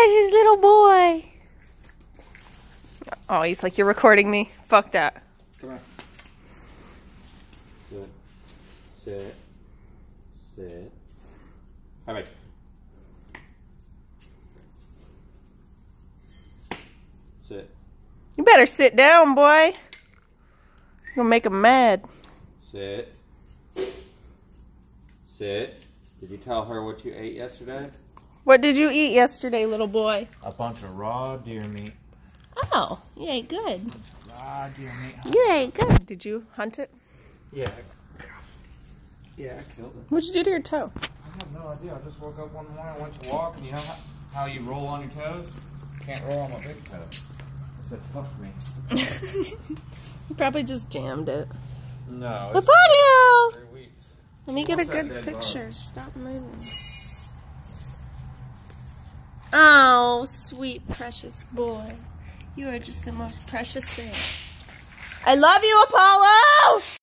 precious little boy. Oh, he's like, you're recording me. Fuck that. Come on. Sit. Sit. Sit. All right. Sit. You better sit down, boy. You're gonna make him mad. Sit. Sit. Did you tell her what you ate yesterday? What did you eat yesterday, little boy? A bunch of raw deer meat. Oh, you ate good. Raw deer meat. You ate good. Did you hunt it? Yeah. Yeah, I killed it. What'd you do to your toe? I have no idea. I just woke up one morning, went to walk, and you know how you roll on your toes? Can't roll on my big toe. I said, fuck me. You probably just jammed it. No. Napoleon! 3 weeks. Let me get a good picture. Stop moving. Oh, sweet, precious boy. You are just the most precious thing. I love you, Apollo!